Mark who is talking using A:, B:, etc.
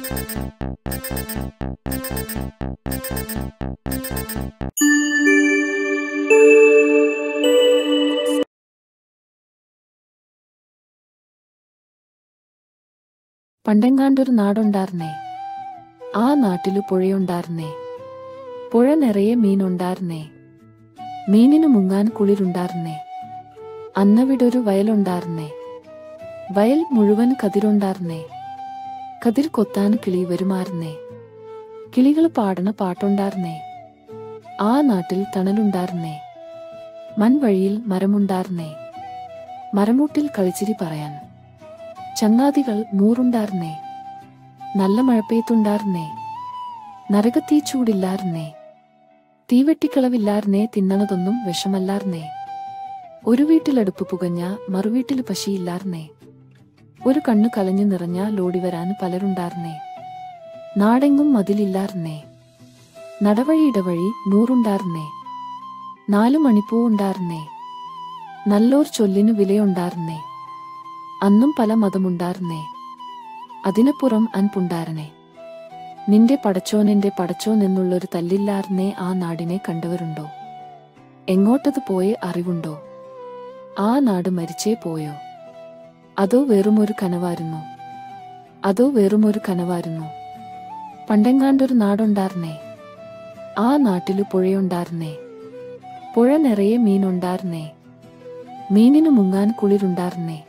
A: പണ്ടെങ്ങാണ്ടൊരു നാടുണ്ടാർന്നേ. ആ നാട്ടില് പുഴയുണ്ടാർന്നേ. പുഴ നിറയെ മീനുണ്ടാർന്നേ. മീനിനു മുങ്ങാൻ കുളിരുണ്ടാർന്നേ. അന്നവിടൊരു വയലുണ്ടാർന്നേ. വയൽ മുഴുവൻ കതിരുണ്ടാർന്നേ. കതിർ കൊത്താൻ കിളി വരുമാർന്നേ. കിളികള് പാടണ പാട്ടുണ്ടാർന്നേ. ആ നാട്ടിൽ തണലുണ്ടാർന്നേ. മൺവഴിയിൽ മരമുണ്ടാർന്നേ. മരമൂട്ടിൽ കളിച്ചിരി പറയാൻ ചങ്ങാതികൾ നൂറുണ്ടാർന്നേ. നല്ല മഴപ്പെയ്ത്തുണ്ടാർന്നേ. നരകത്തീ ചൂടില്ലാർന്നേ. തീവെട്ടിക്കളവില്ലാർന്നേ. തിന്നണതൊന്നും വിഷമല്ലാർന്നേ. ഒരു വീട്ടിലടുപ്പ് പുകഞ്ഞ മറുവീട്ടില് പശിയില്ലാർന്നേ. ഒരു കണ്ണു കലഞ്ഞു നിറഞ്ഞ ലോടിവരാൻ പലരുണ്ടാർന്നേ. നാടെങ്ങും മതിലില്ലാർന്നേ. നടവഴി ഇടവഴി നൂറുണ്ടാർന്നേ. 4 മണിപ്പൂവുണ്ടാർന്നേ. നല്ലോർ ചൊല്ലിനു വിലയുണ്ടാർന്നേ. അന്നും പല മതമുണ്ടാർന്നേ. അതിനപ്പുറം അൻപുണ്ടാർന്നേ. നിന്റെ പടച്ചോനെന്റെ പടച്ചോൻ എന്നുള്ളൊരു തല്ലില്ലാർന്നേ. ആ നാടിനെ കണ്ടവരുണ്ടോ? എങ്ങോട്ടത് പോയെ അറിവുണ്ടോ? ആ നാട് മരിച്ചേ പോയോ? അതോ വെറുമൊരു കനവായിരുന്നോ? അതോ വെറുമൊരു കനവായിരുന്നോ? പണ്ടെങ്ങാണ്ടൊരു നാടുണ്ടാർന്നേ. ആ നാട്ടില് പുഴയുണ്ടാർന്നേ. പുഴ നിറയെ മീനുണ്ടാർന്നേ. മീനിനു മുങ്ങാൻ കുളിരുണ്ടാർന്നേ.